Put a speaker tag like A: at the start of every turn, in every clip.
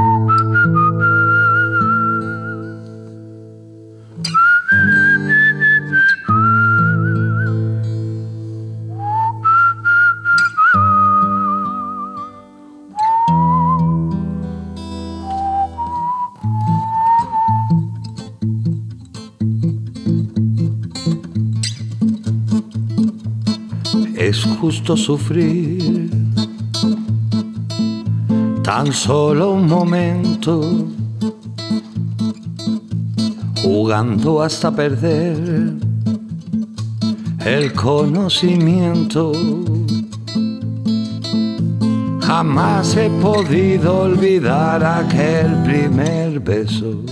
A: Es justo sufrir tan solo un momento, jugando hasta perder el conocimiento. Jamás he podido olvidar aquel primer beso,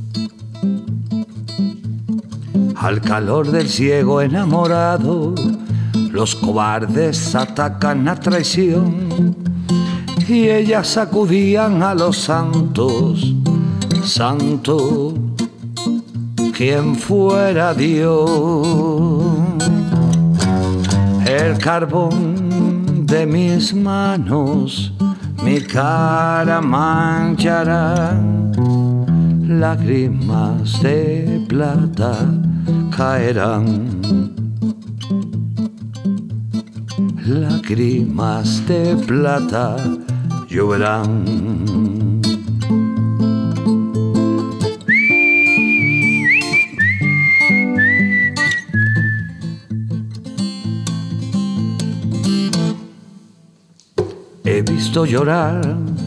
A: al calor del ciego enamorado. Los cobardes atacan a traición y ellas sacudían a los santos. Santo, quien fuera Dios. El carbón de mis manos mi cara manchará. Lágrimas de plata caerán. Lágrimas de plata lloverán. He visto llorar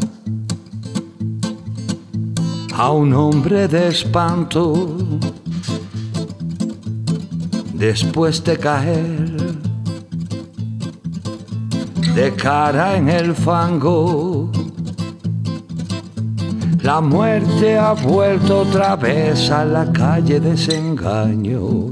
A: a un hombre de espanto después de caer de cara en el fango. La muerte ha vuelto otra vez a la calle desengaño.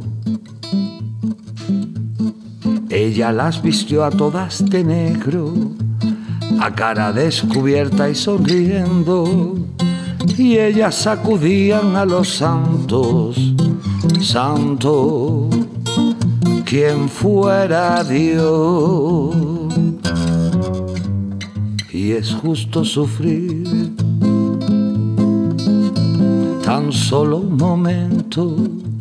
A: Ella las vistió a todas de negro, a cara descubierta y sonriendo, y ellas sacudían a los santos. Santo, quien fuera Dios. Y es justo sufrir tan solo un momento.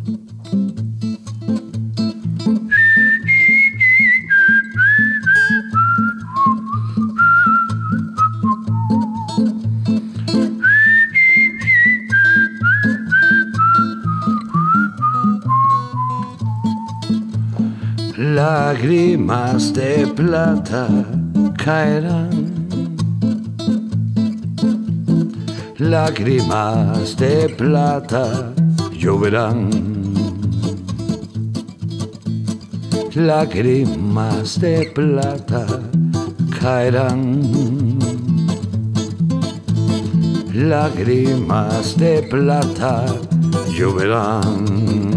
A: Lágrimas de plata caerán. Lágrimas de plata lloverán. Lágrimas de plata caerán. Lágrimas de plata lloverán.